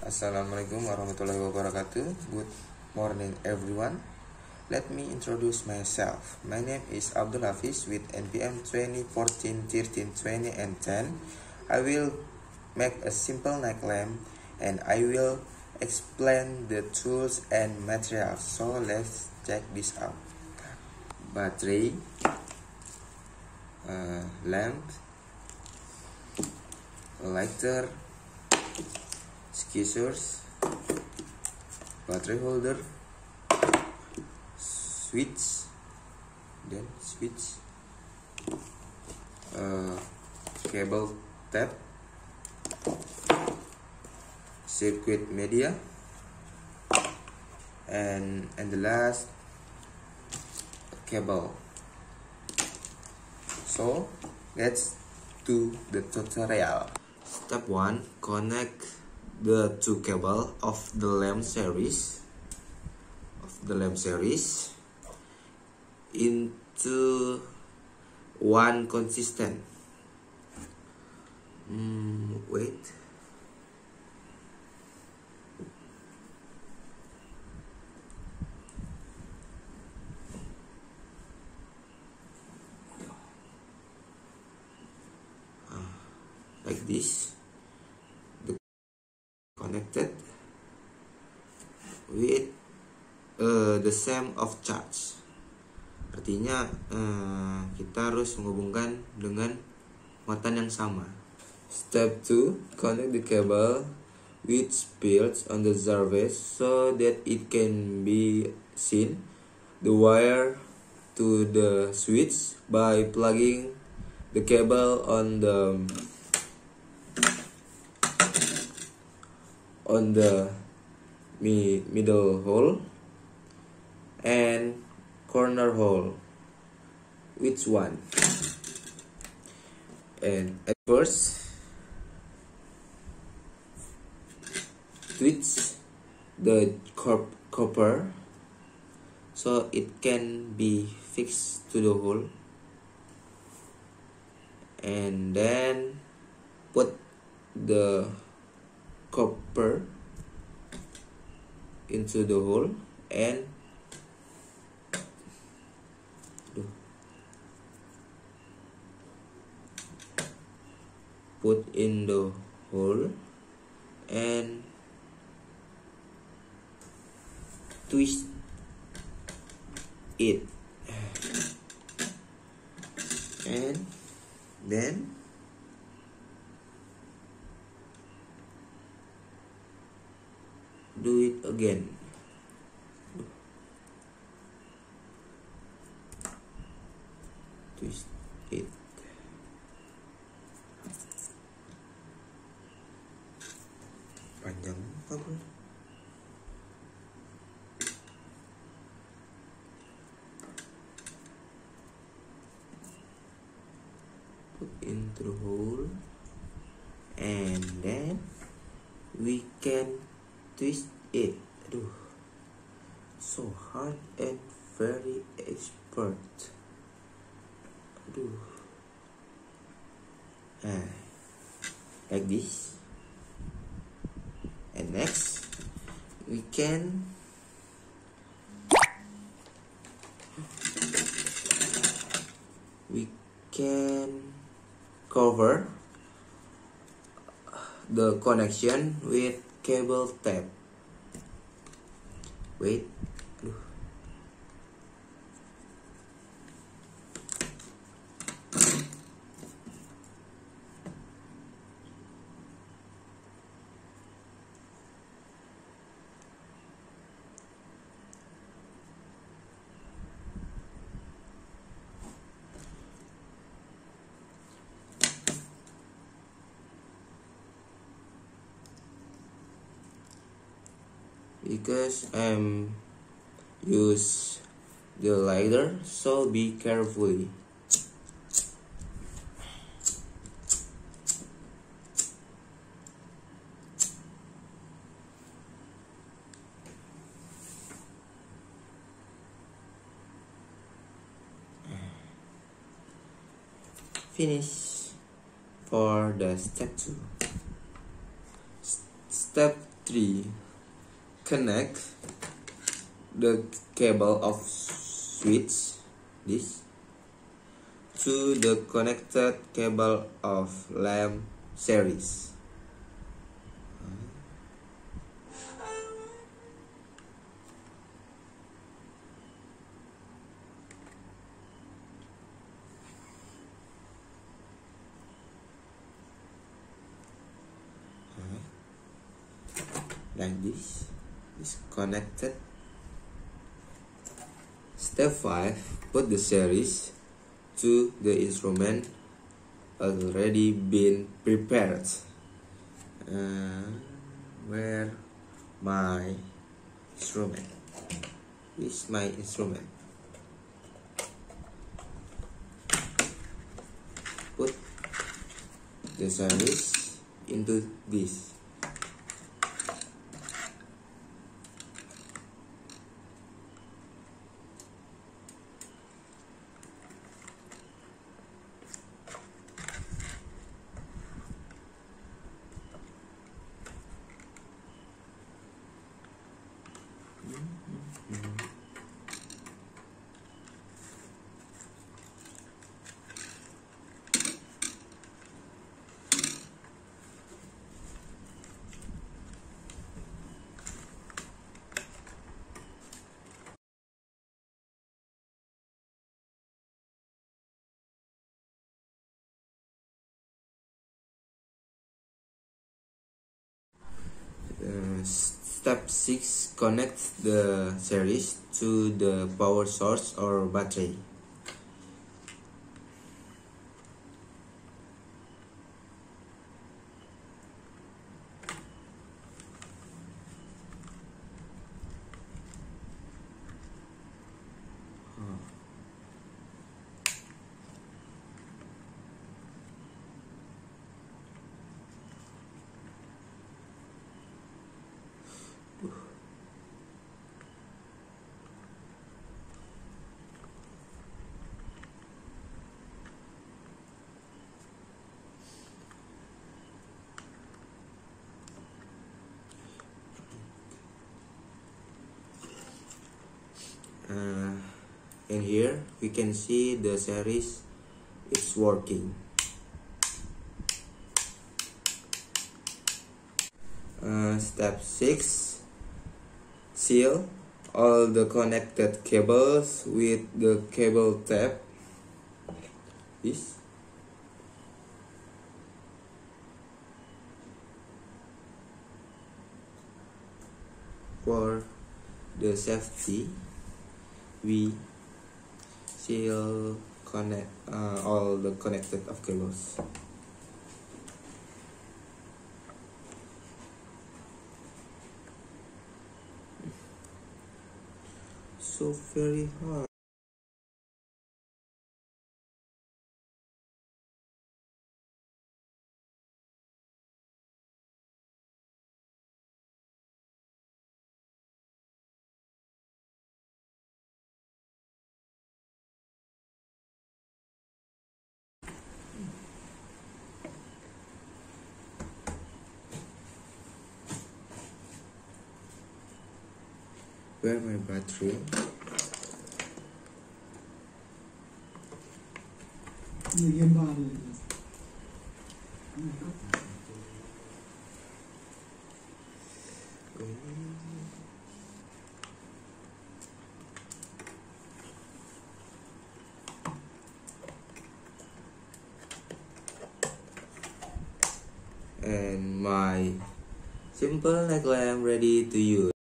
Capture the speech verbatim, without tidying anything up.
Assalamualaikum warahmatullahi wabarakatuh. Good morning everyone. Let me introduce myself. My name is Abdul Hafiz with N P M twenty fourteen, thirteen, twenty and ten. I will make a simple neck lamp and I will explain the tools and materials. So let's check this out. Battery, uh, lamp, lighter, scissors, battery holder, switch, then switch, uh, cable tap, circuit media, and and the last cable. So let's do the tutorial. Step one, connect the two cable of the lamp series of the lamp series into one consistent. Mm, wait. Uh, like this. Connected with uh, the same of charge. Artinya uh, kita harus menghubungkan dengan muatan yang sama. Step two, connect the cable which builds on the surface so that it can be seen the wire to the switch by plugging the cable on the on the middle hole and corner hole. Which one? And at first, twist the copper so it can be fixed to the hole, and then put the copper into the hole and put in the hole and twist it, and then do it again. Twist it. Panjang apa bro? Put into the hole and then we can twist it. Aduh, so hard and very expert. Aduh, nah, like this. And next, we can we can cover the connection with cable tape. Wait. Aduh. Because I'm use the lighter, so be carefully. Finish for the step two. Step three. Connect the cable of switch this to the connected cable of lamp series. Like this is connected. Step five. Put the series to the instrument already been prepared. Uh, where my instrument? This is my instrument. Put the series into this. Uh, step six. Connect the series to the power source or battery. Uh, and here we can see the series is working. Uh, step six. Seal all the connected cables with the cable tape. This. For the safety, we seal connect uh, all the connected of cables. So very hard. Where my battery? And my simple neck lamp ready to use.